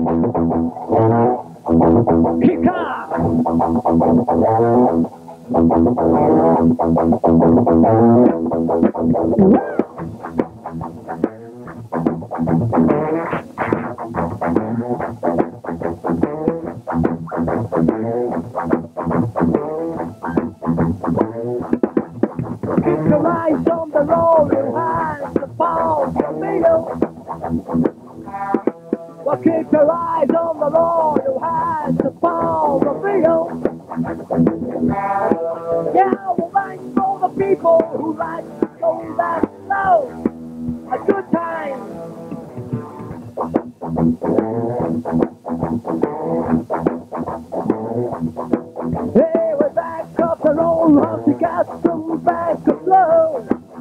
Kick up! Keep your eyes on the road, your hands upon the wheel. Well, keep your eyes on the road, your hands upon the wheel. Yeah, we like all the people who like to go that slow. A good time. Hey, we're back up the road, house, you got some back of flow.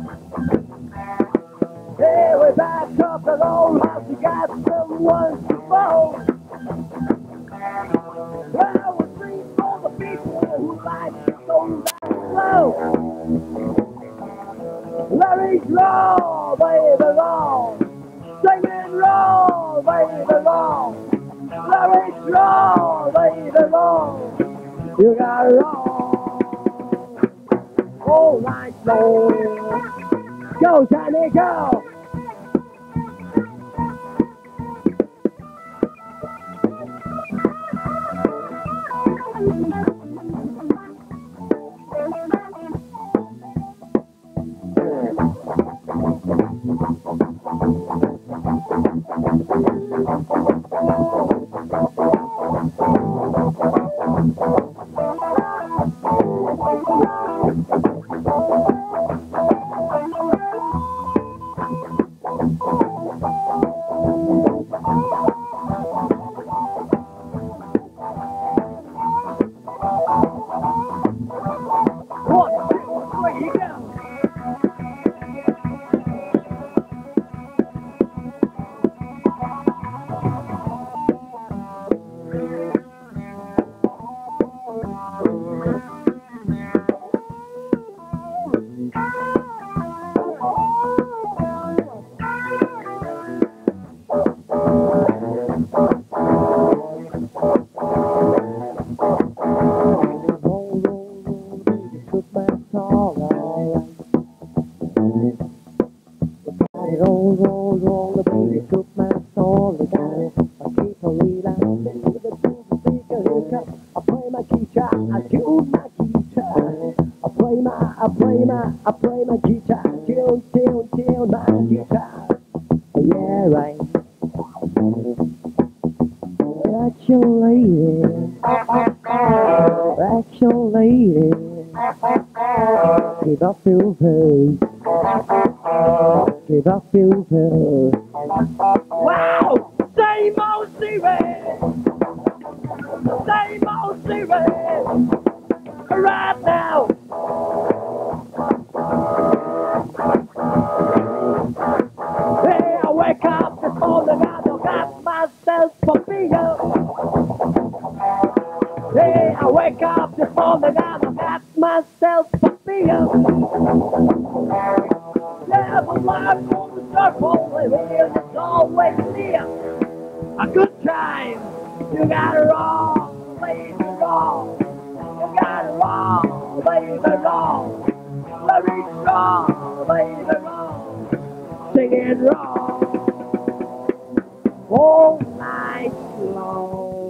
Hey, we're back up the road, house, you got someone to phone. Well, we bring all the people who like to go that slow. Let it roll, baby, roll. Sing it, roll, baby, roll. Let it roll, baby, roll. You gotta roll all night long. Go, Johnny, go. Roll, roll, roll, the baby took my soul down. I keep a relapsing with a two-speaker hiccup. I play my guitar, I tune my guitar. I play my guitar, tune my guitar. Yeah, right. Action lady, action lady. Give up your face. Give up your face. Wow! Same old series! Same old series! Right now! Hey, I wake up this morning and I got myself a beer. Hey, I wake up this morning and I got myself a beer. Yeah, the life on the circle, and here it's always near. A good time, you gotta roll, baby, roll. You gotta roll, baby, roll. Let it roll, baby, roll. Sing it roll all night long.